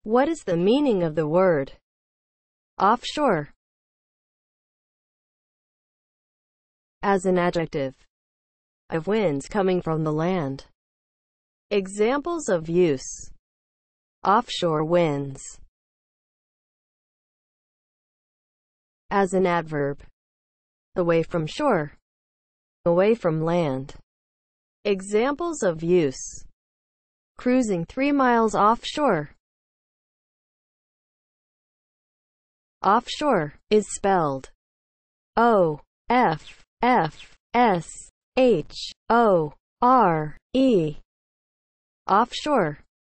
What is the meaning of the word offshore? As an adjective, of winds coming from the land. Examples of use: offshore winds. As an adverb, away from shore, away from land. Examples of use: cruising 3 miles offshore. Offshore is spelled O-F-F-S-H-O-R-E. Offshore.